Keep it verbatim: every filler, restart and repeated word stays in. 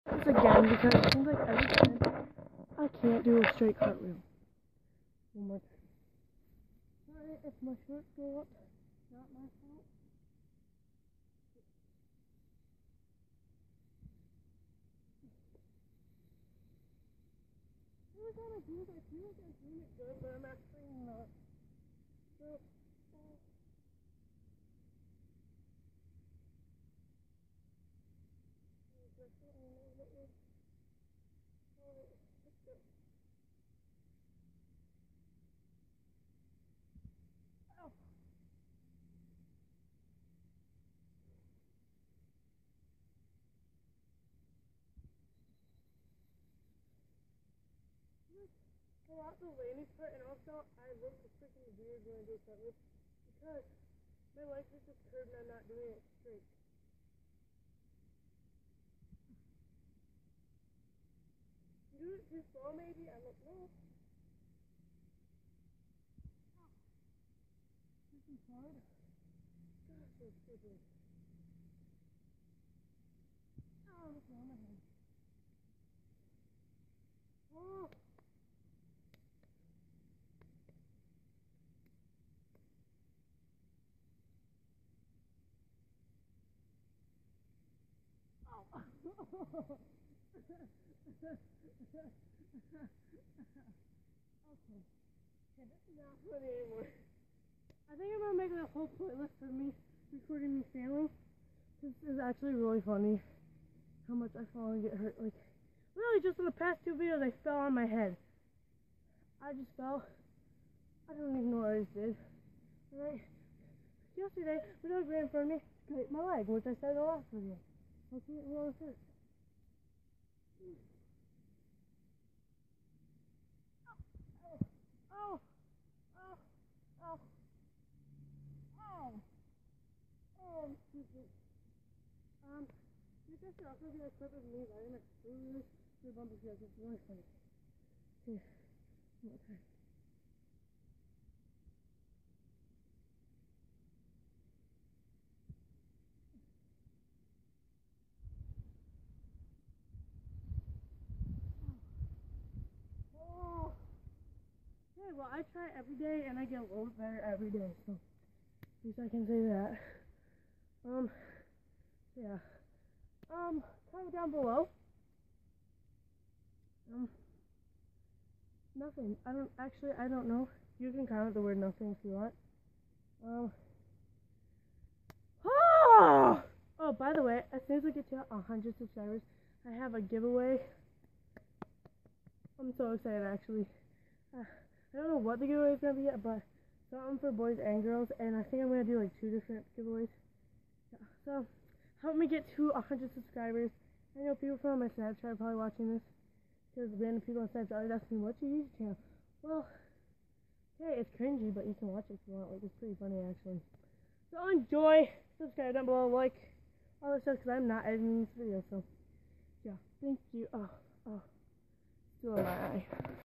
this again because it seems like every time I can't do a straight cartwheel. One more time. Sorry if my shorts go up. Not my fault. Every time I do this, I feel like I'm doing it good, but I'm actually not. So, uh, pull out the landing part, and also I look freaking weird when I do cartwheels because my legs are just curved and I'm not doing it straight. Do it too slow maybe? I don't know. This is hard. Gosh, so stupid. Oh, what's wrong with me? Oh! Oh! Okay. Okay, this is not funny anymore. I think I'm gonna make a whole playlist of me recording me failing. This is actually really funny. How much I fall and get hurt. Like, really, just in the past two videos, I fell on my head. I just fell. I don't even know what I just did. Alright. Yesterday, my dog ran in front of me, scraped my leg, which I said in the last video. Let's see what it hurt. Oh! Oh! Oh! Oh! Oh, I'm stupid. Um, you guys should also get a clip of me riding a really, really bumpy field. It's really funny. Here, one more time. Oh! Okay, well, I try every day and I get a little bit better every day, so at least I can say that. Um, yeah. Um, comment down below. Um, nothing. I don't, actually, I don't know. You can comment the word nothing if you want. Um, oh! Oh, by the way, as soon as we get to one hundred subscribers, I have a giveaway. I'm so excited, actually. Uh, I don't know what the giveaway is going to be yet, but something for boys and girls, and I think I'm going to do like two different giveaways. Yeah, so, help me get to one hundred subscribers. I know people from my Snapchat are probably watching this, because random people on Snapchat always ask me, what's your YouTube channel? Well, hey, it's cringy, but you can watch it if you want. Like, it's pretty funny, actually. So enjoy, subscribe down below, like all this stuff, because I'm not editing these videos, so yeah, thank you. Oh, oh, still in my eye.